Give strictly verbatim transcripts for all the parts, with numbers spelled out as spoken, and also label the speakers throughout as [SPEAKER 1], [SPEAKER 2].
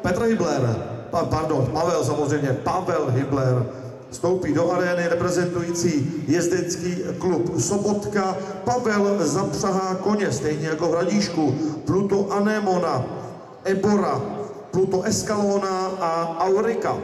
[SPEAKER 1] Petr Hybler, pardon, Pavel samozřejmě, Pavel Hybler vstoupí do arény reprezentující jezdecký klub Sobotka. Pavel zapřahá koně, stejně jako v Hradíšku, Pluto Anémona, Ebora, Pluto Escalona a Aurika.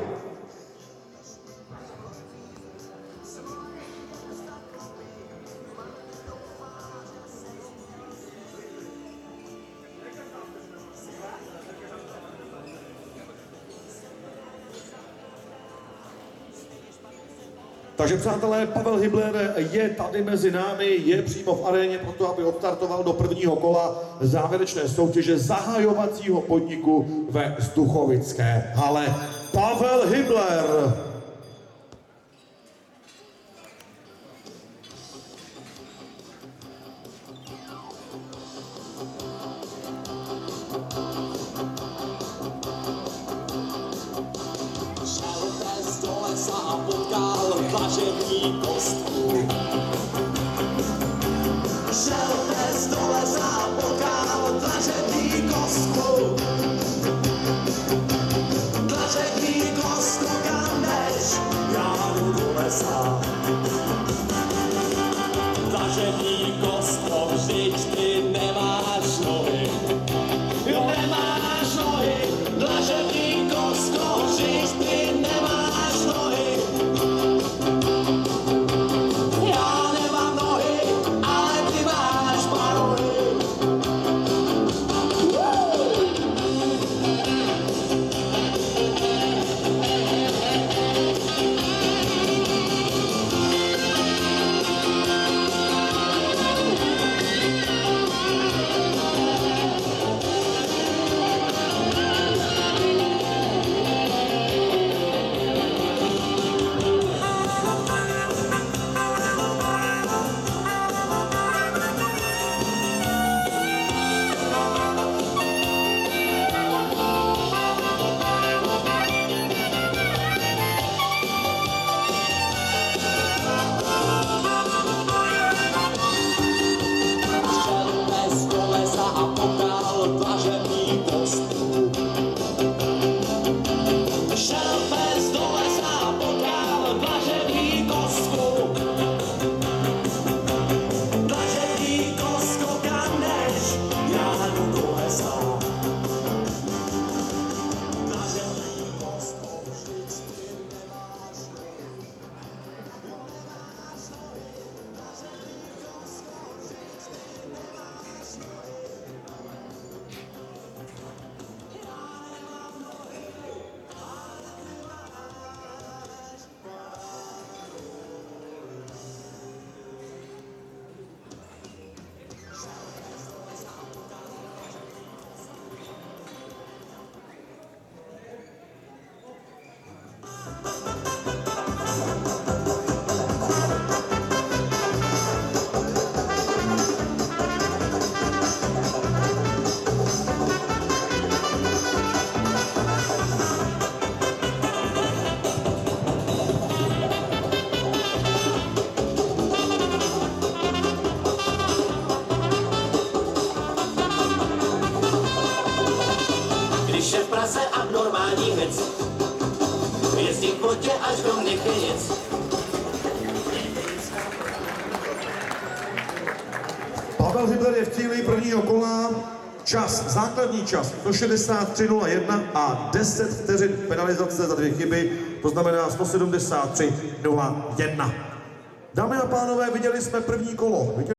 [SPEAKER 1] Takže přátelé, Pavel Hybler je tady mezi námi, je přímo v aréně proto, aby odstartoval do prvního kola závěrečné soutěže zahajovacího podniku ve Stuchovické hale. Pavel Hybler.
[SPEAKER 2] A potkal dlažební kostku. Šel bez do lesa a potkal dlažební kostku. Dlažební kostku, kam jdeš? Já jdu do lesa. Dlažební kostko, vždyť ty nemáš nohy. Jo, nemáš nohy. Dlažební kostko, vždyť ty nemáš nohy. Když je v Praze abnormální hec, jezdí v plotě až do Měchenic.
[SPEAKER 1] Pavel Hybler je v cíli prvního kola. Čas, základní čas sto šedesát tři nula jedna a deset vteřin penalizace za dvě chyby, to znamená sto sedmdesát tři nula jedna. Dámy a pánové, viděli jsme první kolo.